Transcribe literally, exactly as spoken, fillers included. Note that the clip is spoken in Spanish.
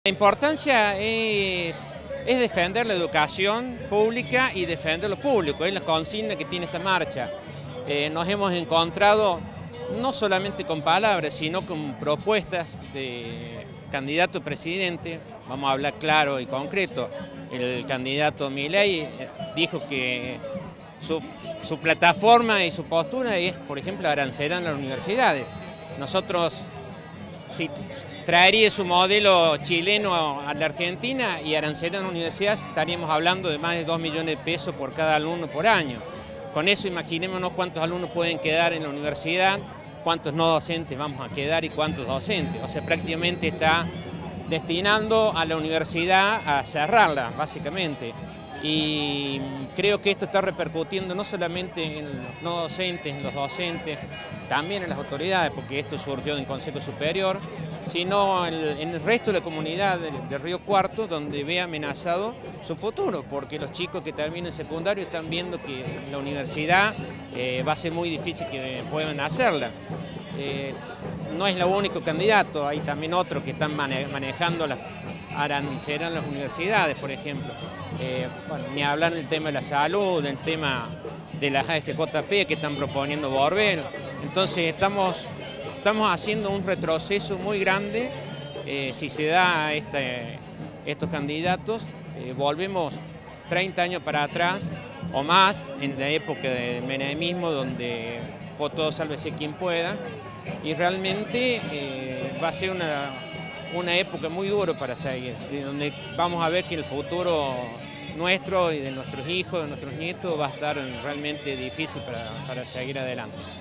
La importancia es, es defender la educación pública y defender lo público, es la consigna que tiene esta marcha. Eh, nos hemos encontrado no solamente con palabras, sino con propuestas de candidato a presidente. Vamos a hablar claro y concreto. El candidato Milei dijo que su, su plataforma y su postura es, por ejemplo, arancelar las universidades. Nosotros si traería su modelo chileno a la Argentina y arancelar en la universidad, estaríamos hablando de más de dos millones de pesos por cada alumno por año. Con eso imaginémonos cuántos alumnos pueden quedar en la universidad, cuántos no docentes vamos a quedar y cuántos docentes. O sea, prácticamente está destinando a la universidad a cerrarla, básicamente. Y creo que esto está repercutiendo no solamente en los no docentes, en los docentes, también en las autoridades, porque esto surgió del Consejo Superior, sino en el, en el resto de la comunidad de, de Río Cuarto, donde ve amenazado su futuro, porque los chicos que terminan secundario están viendo que la universidad eh, va a ser muy difícil que puedan hacerla. Eh, no es el único candidato, hay también otros que están mane manejando las arancelar las universidades, por ejemplo. Eh, bueno, ni hablar del tema de la salud, del tema de las A F J P que están proponiendo volver. Entonces estamos, estamos haciendo un retroceso muy grande. Eh, si se da este, estos candidatos, eh, volvemos treinta años para atrás o más, en la época del menemismo, donde fue todo sálvese quien pueda, y realmente eh, va a ser una, una época muy dura para seguir, donde vamos a ver que el futuro nuestro y de nuestros hijos, de nuestros nietos, va a estar realmente difícil para, para seguir adelante.